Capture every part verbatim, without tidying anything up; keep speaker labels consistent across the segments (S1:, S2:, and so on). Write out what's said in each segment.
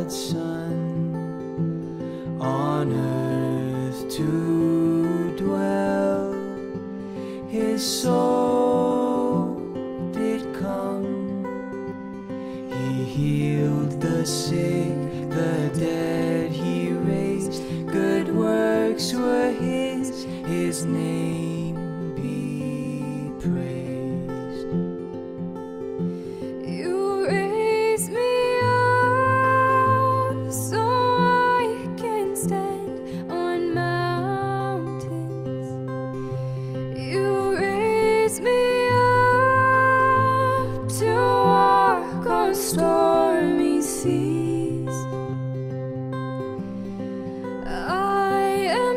S1: God's Son on earth to dwell. His soul did come. He healed the sick, the dead He raised. Good works were His, His name be praised.
S2: You raised me up so I can stand on mountains. You raised me up to walk on stormy seas. I am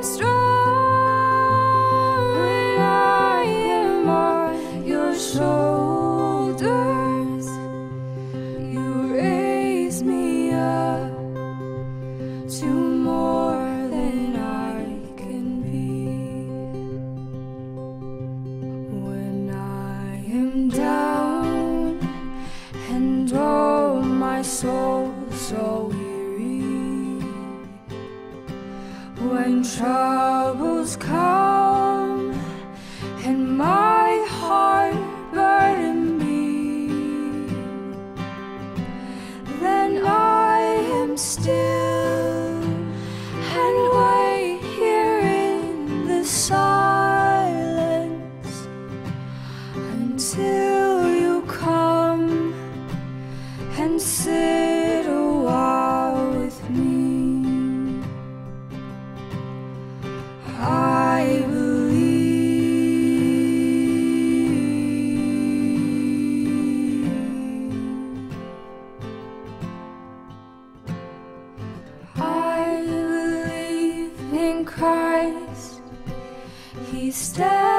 S2: strong when I am on your shoulders. You raise me up to more than I can be. When I am down and oh my soul so weary, when troubles come and my heart burden me, then I am still and wait here in the silence until you come and sit a while with me. I believe. I believe in Christ. He stands